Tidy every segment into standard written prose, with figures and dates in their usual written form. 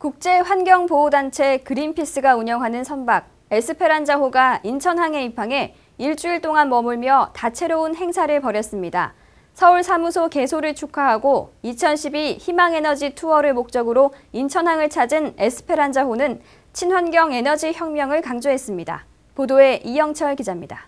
국제환경보호단체 그린피스가 운영하는 선박 에스페란자호가 인천항에 입항해 일주일 동안 머물며 다채로운 행사를 벌였습니다. 서울 사무소 개소를 축하하고 2012 희망에너지 투어를 목적으로 인천항을 찾은 에스페란자호는 친환경 에너지 혁명을 강조했습니다. 보도에 이영철 기자입니다.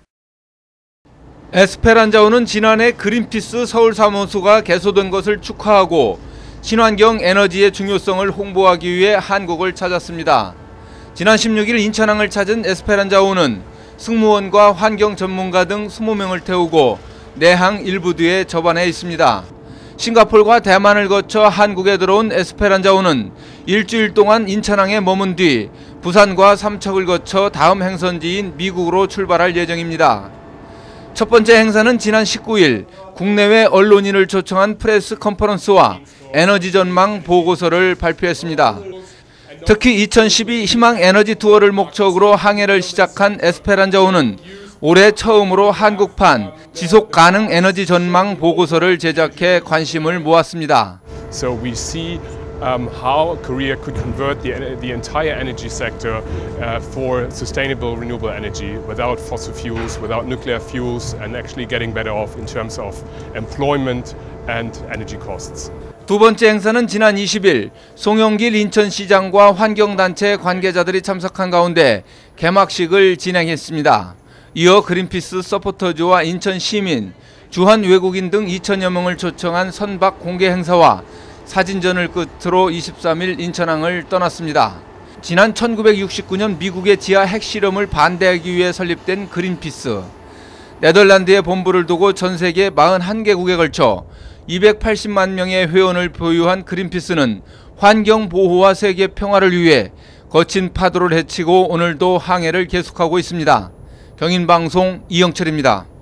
에스페란자호는 지난해 그린피스 서울 사무소가 개소된 것을 축하하고 친환경 에너지의 중요성을 홍보하기 위해 한국을 찾았습니다. 지난 16일 인천항을 찾은 에스페란자호는 승무원과 환경 전문가 등 20명을 태우고 내항 1부 뒤에 접안해 있습니다. 싱가포르와 대만을 거쳐 한국에 들어온 에스페란자호는 일주일 동안 인천항에 머문 뒤 부산과 삼척을 거쳐 다음 행선지인 미국으로 출발할 예정입니다. 첫 번째 행사는 지난 19일 국내외 언론인을 초청한 프레스 컨퍼런스와 에너지 전망 보고서를 발표했습니다. 특히 2012 희망 에너지 투어를 목적으로 항해를 시작한 에스페란자호는 올해 처음으로 한국판 지속 가능 에너지 전망 보고서를 제작해 관심을 모았습니다. So we see how Korea could convert the entire energy sector for sustainable renewable energy without fossil fuels, without nuclear fuels, and actually getting better off in terms of employment and energy costs. 두 번째 행사는 지난 20일 송영길 인천시장과 환경단체 관계자들이 참석한 가운데 개막식을 진행했습니다. 이어 그린피스 서포터즈와 인천 시민, 주한 외국인 등 2천여 명을 초청한 선박 공개 행사와 사진전을 끝으로 23일 인천항을 떠났습니다. 지난 1969년 미국의 지하 핵실험을 반대하기 위해 설립된 그린피스. 네덜란드에 본부를 두고 전 세계 41개국에 걸쳐 280만 명의 회원을 보유한 그린피스는 환경 보호와 세계 평화를 위해 거친 파도를 헤치고 오늘도 항해를 계속하고 있습니다. 경인방송 이영철입니다.